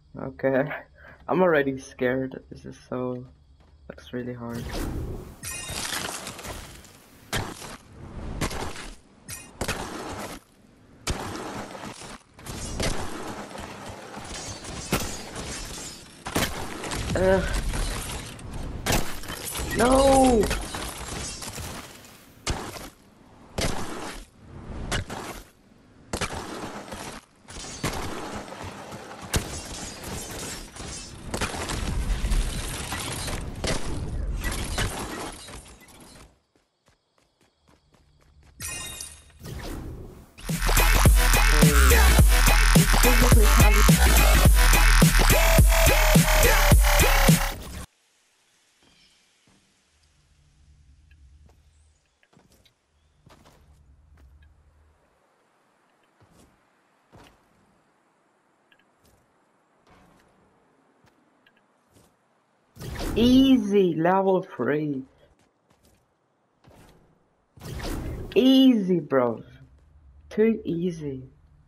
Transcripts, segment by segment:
Okay. I'm already scared. This is so... looks really hard. No! Easy, level 3. Easy, bro. Too easy.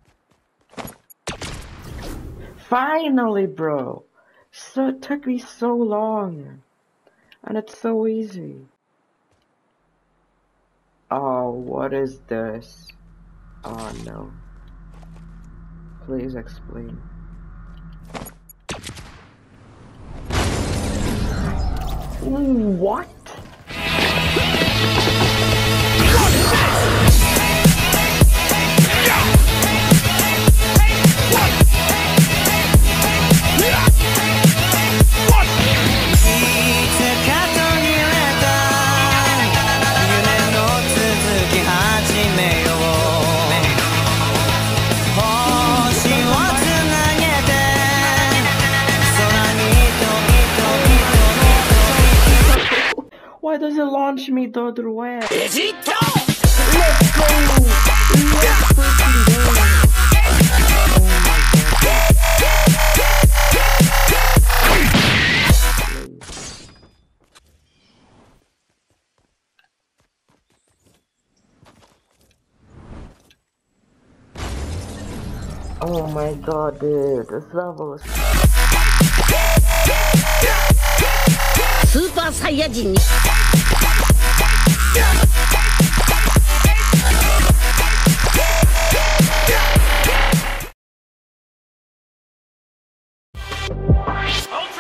Finally, bro. So it took me so long. And it's so easy. Oh, what is this? Oh no. Please explain. What? Why does it launch me the other way? Let's go! Let's freaking go! Oh my god, dude, this level is... Super Saiyajin. Okay.